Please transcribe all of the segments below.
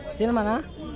సినిమానా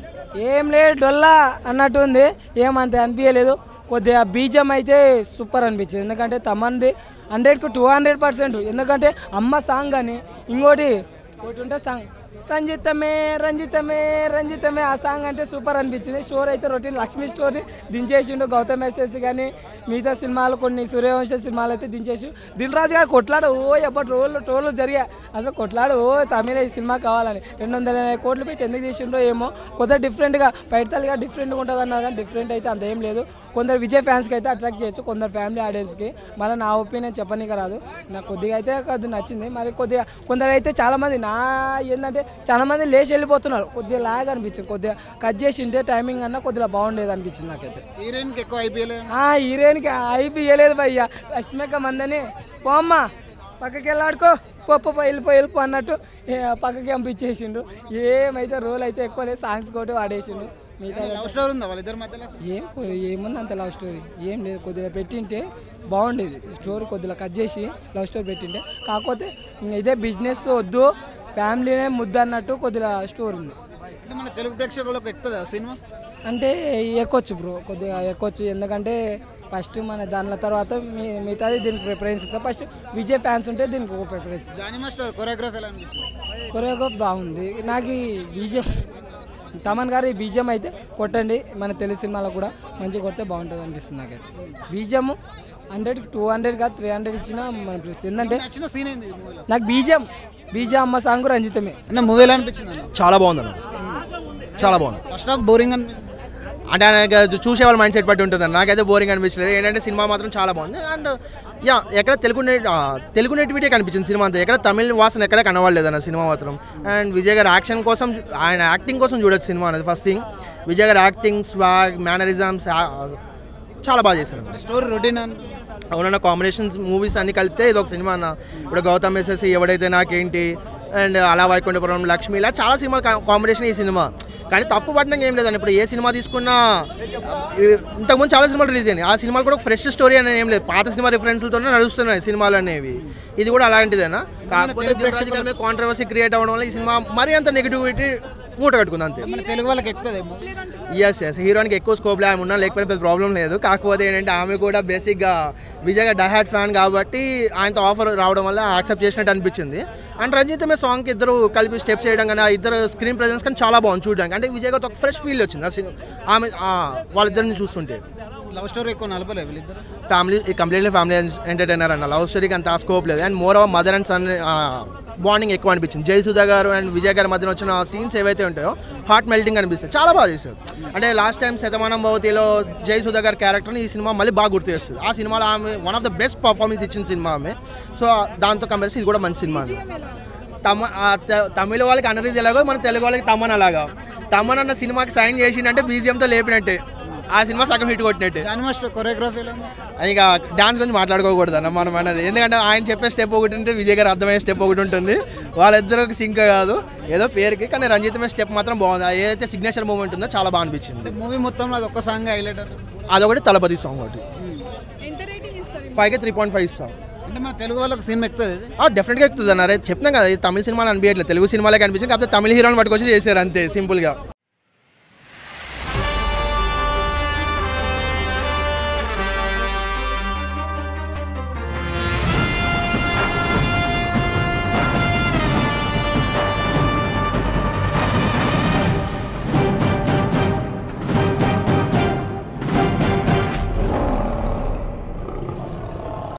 ఏం లేదు డొల్లా అన్నట్టుంది, ఏమంత అనిపించలేదు. కొద్దిగా బీజం అయితే సూపర్ అనిపించింది, ఎందుకంటే తమన్ది 100కు 200%. ఎందుకంటే అమ్మ సాంగ్ అని ఇంకోటి ఉంటే సాంగ్ రంజితమే రంజితమే రంజితమే, ఆ సాంగ్ అంటే సూపర్ అనిపించింది. స్టోరీ అయితే రొటీన్ లక్ష్మీ స్టోరీ దించేసిండు గౌతమ్ ఎస్ఎస్ కానీ మిగతా సినిమాలు కొన్ని సూర్యవంశ సినిమాలు అయితే దించేసి. దిల్ రాజు గారు కొట్లాడు ఎప్పటి టోళ్ళు జరిగాయి అసలు, కొట్లాడు తమిళ ఈ సినిమా కావాలని 200 కోట్లు పెట్టి ఎందుకు తీసిండో ఏమో. కొద్దిగా డిఫరెంట్గా పైటల్గా డిఫరెంట్గా ఉంటుంది అన్నారు కానీ డిఫరెంట్ అయితే అంత ఏం లేదు. కొందరు విజయ్ ఫ్యాన్స్కి అయితే అట్రాక్ట్ చేయొచ్చు, కొందరు ఫ్యామిలీ ఆడియన్స్కి. మళ్ళీ నా ఒపీనియన్ చెప్పనీకి రాదు, నాకు కొద్దిగా అయితే కొద్దిగా నచ్చింది. మరి కొద్దిగా కొందరు అయితే చాలామంది ఏంటంటే చాలామంది లేచి వెళ్ళిపోతున్నారు, కొద్దిగా లాగ్ అనిపించింది. కొద్దిగా కట్ చేసి ఉంటే టైమింగ్ అన్నా కొద్దిగా బాగుండేది అనిపించింది నాకైతే. హీరోయిన్కి ఎక్కువ హీరోయిన్కి అయిపోయలేదు భయ్య, లక్ష్మిక మందని పోమ్మా పక్కకి వెళ్ళాడుకో వెళ్ళిపో అన్నట్టు పక్కకి పంపించేసిండు. ఏమైతే రోల్ అయితే ఎక్కువ లేదు, సాంగ్స్ కూడా వాడేసిండు. మిగతా లవ్ స్టోరీ ఉందా వాళ్ళిద్దరి మధ్యలో? ఏముంది అంత లవ్ స్టోరీ ఏం లేదు, కొద్దిగా పెట్టింటే బాగుండేది. స్టోరీ కొద్దిగా కట్ చేసి లవ్ స్టోరీ పెట్టింటే, కాకపోతే ఇదే బిజినెస్ వద్దు ఫ్యామిలీనే ముద్దు అన్నట్టు కొద్దిగా స్టోరీ ఉంది. అంటే మన తెలుగు ప్రేక్షకులకు ఎక్కుతుందా సినిమా? అంటే ఎక్కొచ్చు బ్రో, కొద్దిగా ఎక్కొచ్చు. ఎందుకంటే ఫస్ట్ మన దాని తర్వాత మిగతాది దీనికి ప్రిఫరెన్స్ ఇస్తాం. ఫస్ట్ విజయ్ ఫ్యాన్స్ ఉంటే దీనికి ఒక ప్రిఫరెన్స్. జానీ మాస్టర్ కొరియోగ్రఫీ ఎలా అనిపించింది? కొరియోగ్రాఫ్ బాగుంది. నాకు ఈ బీజం తమన్ గారు ఈ బీజం అయితే కొట్టండి, మన తెలుగు సినిమాలో కూడా మంచిగా కొడితే బాగుంటుంది అనిపిస్తుంది నాకైతే. బీజము 100కి 200 కాదు 300 ఇచ్చిన మన ప్లేస్. ఏంటంటే నాకు బీజం అమ్మ సాంగ్ రంజితమే. మూవీ ఎలా అనిపించింది? చాలా బాగుంది అన్న, చాలా బాగుంది. ఫస్ట్ హాఫ్ బోరింగ్ అంటే చూసే వాళ్ళ మైండ్ సెట్ బట్టి ఉంటుంది. నాకైతే బోరింగ్ అనిపించలేదు. ఏంటంటే సినిమా మాత్రం చాలా బాగుంది. అండ్ ఎక్కడ తెలుగు నెటివిటీ కనిపించింది సినిమా అంతా. ఎక్కడ తమిళ వాసన ఎక్కడ కనవాలేదు అన్న సినిమా మాత్రం. అండ్ విజయ్ గారు యాక్షన్ కోసం, ఆయన యాక్టింగ్ కోసం చూడొచ్చు సినిమా అనేది ఫస్ట్ థింగ్. విజయ్ గారు యాక్టింగ్, స్వాగ్, మేనరిజమ్స్ చాలా బాగా చేశారు. స్టోరీ రొటీన్ అవునన్న, కాంబినేషన్స్ మూవీస్ అన్ని కలిపితే ఇది ఒక సినిమా అన్న. ఇప్పుడు గౌతమ్ ఎస్ఎస్, ఎవడైతే నాకేంటి, అండ్ అలా వైకుంఠపురం, లక్ష్మి, ఇలా చాలా సినిమాలు కాంబినేషన్ ఈ సినిమా. కానీ తప్పు పట్టడం ఏం లేదండి. ఇప్పుడు ఏ సినిమా తీసుకున్నా ఇంతకుముందు చాలా సినిమాలు రిలీజ్ అయ్యాయి, ఆ సినిమాలు కూడా ఫ్రెష్ స్టోరీ అనేది ఏం లేదు, పాత సినిమా రిఫరెన్స్లతోనే నడుస్తున్నాయి సినిమాలు అనేవి. ఇది కూడా అలాంటిదేనా? కాకపోతే కాంట్రవర్సీ క్రియేట్ అవ్వడం వల్ల ఈ సినిమా మరీ అంత నెగిటివిటీ మూట కట్టుకుంది అంతే. తెలుగు వాళ్ళకి ఎక్కువ ఎస్ హీరోయిన్కి ఎక్కువ స్కోప్ ఆమె ఉన్నా లేకపోతే పెద్ద ప్రాబ్లం లేదు. కాకపోతే ఏంటంటే ఆమె కూడా బేసిక్గా విజయ్ గారు డైహార్డ్ ఫ్యాన్ కాబట్టి ఆయనతో ఆఫర్ రావడం వల్ల యాక్సెప్ట్ చేసినట్టు అనిపించింది. అండ్ రంజితమే సాంగ్కి ఇద్దరు కలిపి స్టెప్స్ చేయడం కానీ, ఆ ఇద్దరు స్క్రీన్ ప్రెజెన్స్ కానీ చాలా బాగుంది చూడడానికి. అంటే విజయ్ గారితో ఒక ఫ్రెష్ ఫీల్ వచ్చింది ఆమె వాళ్ళిద్దరిని చూస్తుంటే. లవ్ స్టోరీ ఎక్కువ నలపలేదు వీళ్ళిద్దరు. ఫ్యామిలీ కంప్లీట్లీ ఫ్యామిలీ ఎంటర్టైనర్ అన్న, లవ్ స్టోరీకి అంత స్కోప్ లేదు. And moreover mother and son bonding ఎక్కువ అనిపించింది. జయసుధా గారు అండ్ విజయ్ గారి మధ్యన వచ్చిన సీన్స్ ఏవైతే ఉంటాయో హార్ట్ మెల్టింగ్ అనిపిస్తాయి, చాలా బాగా చేశారు. అంటే లాస్ట్ టైం శతమానం భవతిలో జయసుధా గారి క్యారెక్టర్ని ఈ సినిమా మళ్ళీ బాగా గుర్తు చేస్తుంది. ఆ సినిమాలో ఆమె one of the best performance ఇచ్చిన సినిమా ఆమె. సో దాంతో కంపేర్ ఇది కూడా మంచి సినిమా. తమిళ వాళ్ళకి అనరీజ్ ఎలాగో మన తెలుగు వాళ్ళకి తమన్ అలాగా. తమన్ అన్న సినిమాకి సైన్ చేసిండంటే బీజిఎంతో లేపినట్టే, ఆ సినిమా సగం హిట్ కొట్టినట్టే. కొరియోగ్రఫీ ఇక డాన్స్ గురించి మాట్లాడుకోకూడదు అన్న మనం అన్నది. ఎందుకంటే ఆయన చెప్పే స్టెప్ ఒకటి ఉంటే విజయ్ గారు అర్థమయ్యే స్టెప్ ఒకటి ఉంటుంది. వాళ్ళిద్దరికి సింక్ కాదు ఏదో పేరుకి, కానీ రంజితమే స్టెప్ మాత్రం బాగుంది. ఏదైతే సిగ్నేచర్ మూమెంట్ ఉందో చాలా బాగా అనిపించింది. మూవీ మొత్తంలో అది ఒక్క సాంగ్ హైలైట్. అదొకటి తలపతి సాంగ్ ఒకటి. 5కి 3.5 ఇస్తాం. అంటే మన తెలుగు వాళ్ళకి సినిమా ఎక్కుతుంది, డెఫినెట్గా ఎక్కుతుంది అన్నారు. చెప్తున్నాం కదా, తమిళ సినిమాలు అనిపించట్లేదు, తెలుగు సినిమాలే కనిపించింది. కాకపోతే తమిళ హీరోని పట్టుకొచ్చి చేశారు అంతే సింపుల్గా.